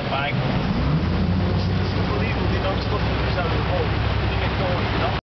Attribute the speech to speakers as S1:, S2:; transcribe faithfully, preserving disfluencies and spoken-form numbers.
S1: that bag. It's unbelievable, you know, it's looking at this out of the boat. You get going, you know?